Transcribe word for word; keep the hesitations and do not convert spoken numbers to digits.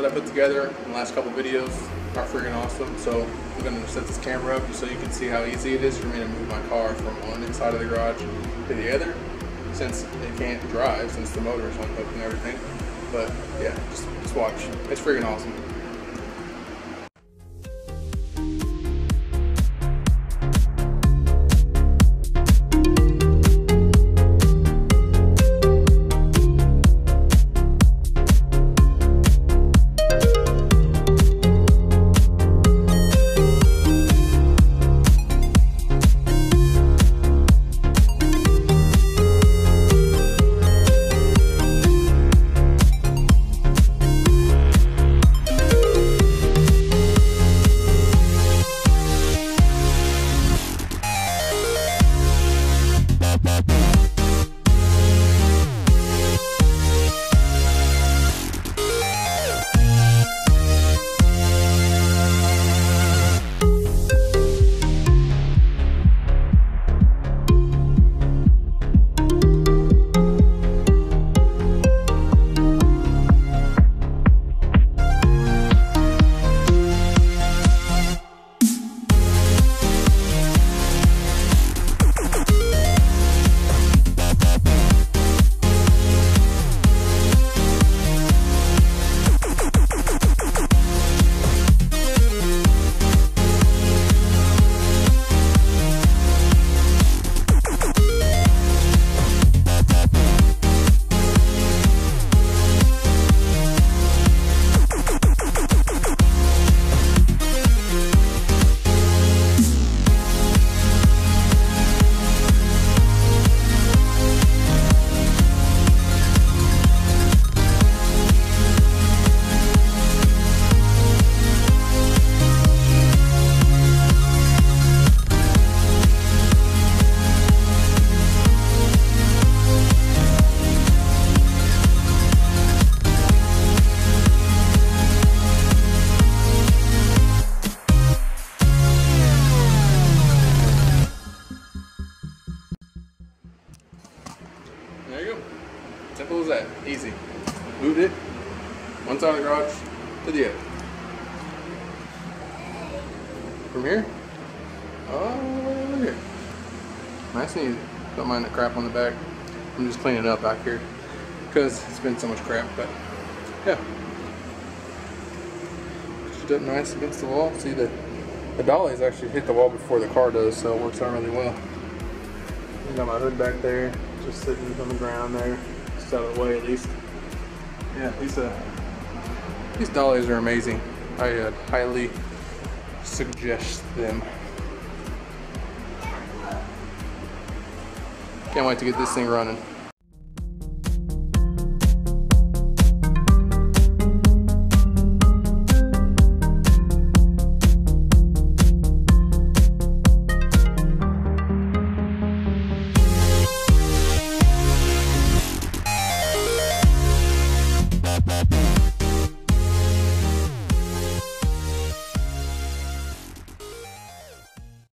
I put together in the last couple videos are freaking awesome. So I'm going to set this camera up so you can see how easy it is for me to move my car from one inside of the garage to the other, since it can't drive since the motor is unhooked and everything. But yeah, just, just watch. It's freaking awesome. There you go. Simple as that. Easy. Moved it one side of the garage to the other. From here, oh, look here. Nice and easy. Don't mind the crap on the back. I'm just cleaning it up back here because it's been so much crap. But yeah, just up nice against the wall. See, the the dollies actually hit the wall before the car does, so it works out really well. I got my hood back there, just sitting on the ground there, just out of the way at least. Yeah, these uh, these dollies are amazing. I uh, highly suggest them. Can't wait to get this thing running.